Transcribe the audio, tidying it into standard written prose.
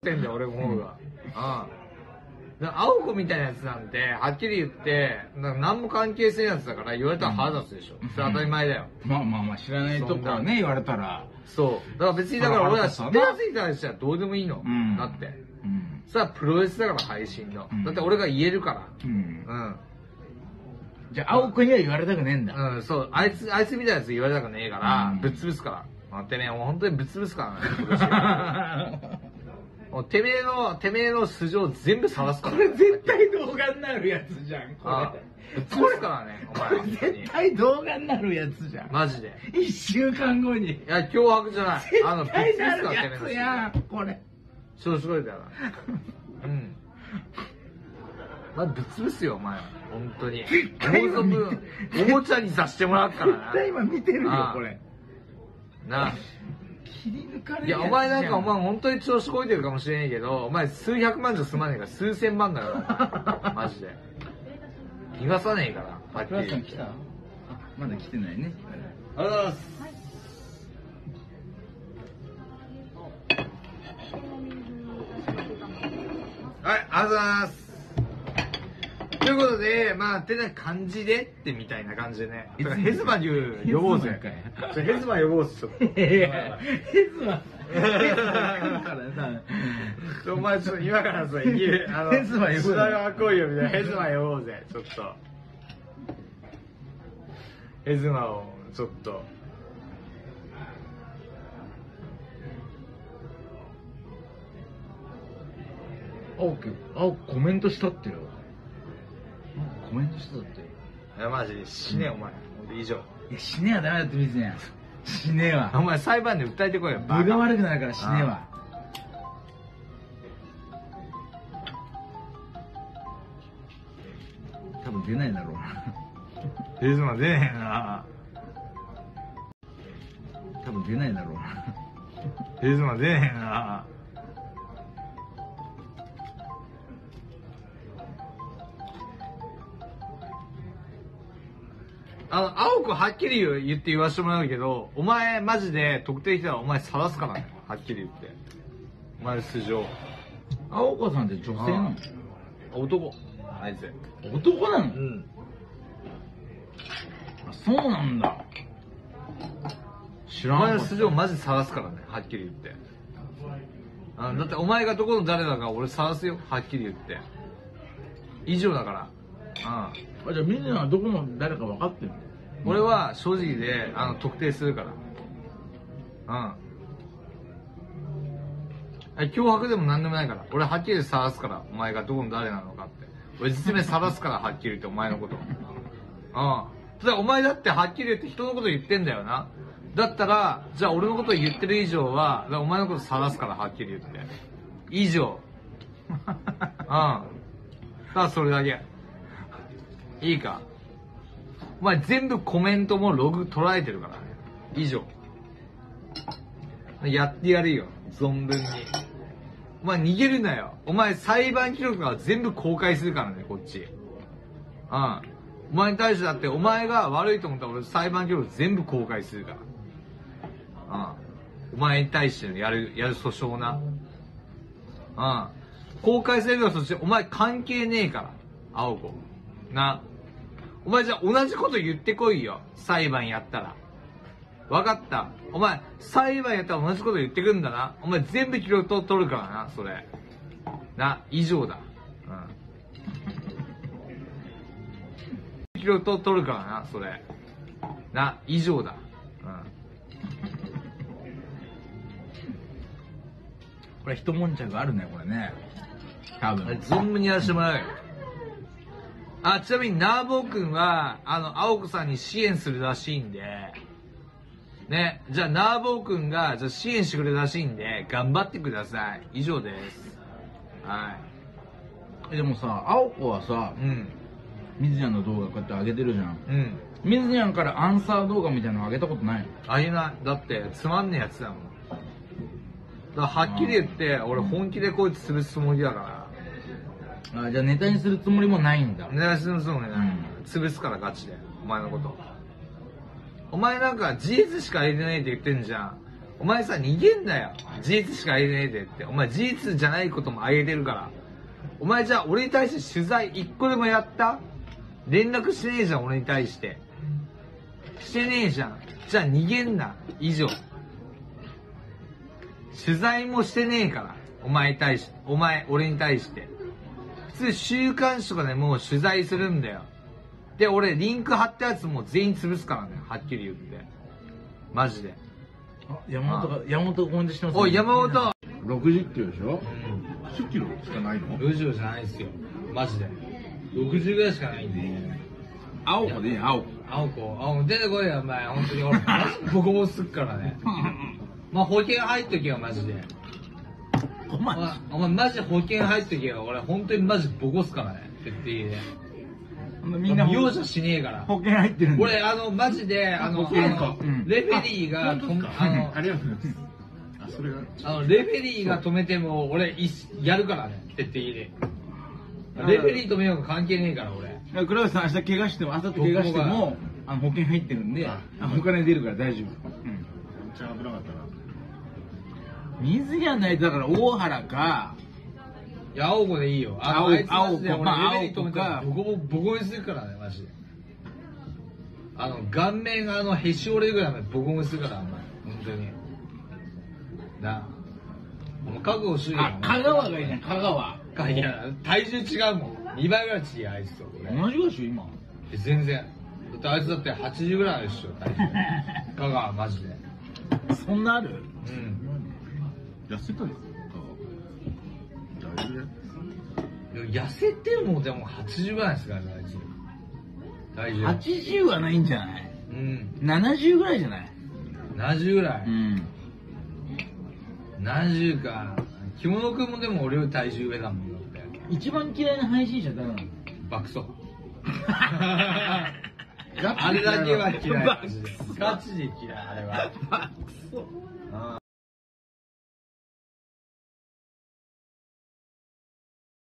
ってんだよ、俺の方が。青子みたいなやつなんて、はっきり言って、何も関係性やつだから言われたら腹立つでしょ。それ当たり前だよ。 まあまあまあ、知らないとこからね、言われたら。 そう。だから別に、だから俺は知ってるやつに対してはどうでもいいの。だって。それはプロレスだから配信の。だって俺が言えるから。 じゃあ、青子には言われたくねえんだ。 そう。あいつみたいなやつ言われたくねえから、ぶっ潰すから。待ってね、もう本当にぶっ潰すからね。てめえの素性全部晒すから。 これ絶対動画になるやつじゃん、これ。 ぶっ潰すからね、お前。 絶対動画になるやつじゃん。 マジで。 1週間後に。 いや、脅迫じゃない。ぶっ潰すから、てめえの素性。やん、これ。 調子こいだよな。まあ、ぶっ潰すよ、お前は。本当に。おもちゃにさせてもらうからな。 絶対今見てるよ、これ。 なあ。 切り抜かれるいや、お前なんか本当に調子こいてるかもしれないけど、お前数百万じゃ済まねえから数千万だよ。マジで。逃がさねえから、はっきり言って。 まだ来てないね。 ありがとうございます。はい、ありがとうございます。ということで、まあ、ってな感じでってみたいな感じでね。ヘズマに呼ぼうぜ。ヘズマ呼ぼうぜ、ちょっと。 ヘズマ。 お前ちょっと今からさ、ヘズマ呼ぼうぜ。品川来いよみたいな。ヘズマ呼ぼうぜ、ちょっと。ヘズマを、ちょっと。 青コメントしたってよ。コメントしたって。 いや、マジで死ね、お前。以上。 いや、死ねはダメだって水やん。死ねは。 お前裁判で訴えてこいよ。 分が悪くなるから死ねは。多分出ないだろうな。 ヘズマ出ねえな。 多分出ないだろうな。 ヘズマ出ねえな。青子はっきり言って言わせてもらうけど、お前マジで特定したらお前晒すからね。はっきり言って。お前の素性。 青子さんって女性なの？ 男。あいつ。 男なの？あ、そうなんだ。知らん。 お前の素性マジ晒すからね。はっきり言って。だってお前がどこの誰だか俺晒すよ。はっきり言って。以上だから。 じゃあみんなはどこの誰か分かってるの？ 俺は正直で特定するから。脅迫でも何でもないから。俺はっきり晒すから。お前がどこの誰なのかって。俺実名晒すからはっきり言ってお前のこと。ただお前だってはっきり言って人のこと言ってんだよな。だったらじゃあ俺のこと言ってる以上はお前のこと晒すからはっきり言って。以上。ただそれだけ。いいか。お前全部コメントもログ捉えてるからね。以上。やってやるよ。存分に。お前逃げるなよ。お前裁判記録は全部公開するからね、こっち。お前に対してだってお前が悪いと思ったら俺裁判記録全部公開するから。お前に対してのやる訴訟な。公開されるのはそっち、お前関係ねえから。青子。な。お前じゃあ同じこと言ってこいよ。裁判やったら。わかった。お前、裁判やったら同じこと言ってくんだな。お前全部記録取るからな、それ。な、以上だ。記録取るからな、それ。な、以上だ。 これ一悶着あるね、これね。多分。 存分にやらせてもらうよ。ちなみに、ナーボー君は、青子さんに支援するらしいんで、ね、じゃあ、ナーボー君が、じゃあ支援してくれるらしいんで、頑張ってください。以上です。はい。 でもさ、青子はさ、水谷の動画こうやって上げてるじゃん。水谷からアンサー動画みたいなの上げたことないの？ あげない。だって、つまんねえやつだもん。だからはっきり言って、俺本気でこいつ潰すつもりだから。 じゃあネタにするつもりもないんだ。 ネタにするつもりない。潰すからガチで。お前のこと。お前なんか事実しか入れてないって言ってんじゃん。 お前さ、逃げんなよ。事実しか言えねえでって。お前事実じゃないこともあげてるから。お前じゃあ俺に対して取材一個でもやった？連絡してねえじゃん、俺に対して。してねえじゃん。じゃあ逃げんな。以上。取材もしてねえから。俺に対して。普通週刊誌とかでもう取材するんだよ。で、俺リンク貼ったやつもう全員潰すからね。はっきり言って。マジで。 山本コンディション。 おい、山本。 60キロでしょ。 10キロしかないの 60じゃないっすよ。マジで。60ぐらいしかないんで。 青子でいい、青子。 青子、出てこいよ、お前。本当に俺、ボコボコすっからね。まあ、保険入っとけよ、マジで。お前、マジ保険入っとけよ。俺、本当にマジボコすからね。って言いね。みんな容赦しねえから。 保険入ってるんで。 俺、マジで、レフェリーが、 ありがとうございます。それがレフェリーが止めても、俺、やるからね。って言いね。レフェリー止めようが関係ねえから、俺。 倉内さん、明日怪我しても、怪我しても、保険入ってるんで、お金出るから大丈夫。 めっちゃ危なかったな。 水じゃないと、だから大原か、 いや、青子でいいよ。 青子か、 レフェリー止めたらボコにするからね、マジで。顔面がへし折れるぐらいまでボコにするから、お前。本当に。なあ。もう覚悟しとけよ。 香川がいいじゃん、香川。 いや、体重違うもん。2倍ぐらい違う、あいつと。 同じぐらいでしょ、今。 全然。だってあいつだって80ぐらいあるでしょ、体重。香川、マジで。 そんなある？ うん。 痩せたんですか？だいぶ痩せてもでも80ぐらいですからね、あいつ。体重。 80はないんじゃない？ うん。 70ぐらいじゃない？ 70ぐらい。 うん。 70か。着物くんもでも俺より体重上だもんだって。 一番嫌いな配信者誰なの？ 爆走。あれだけは嫌い。ガチで嫌い、あれは。 爆走。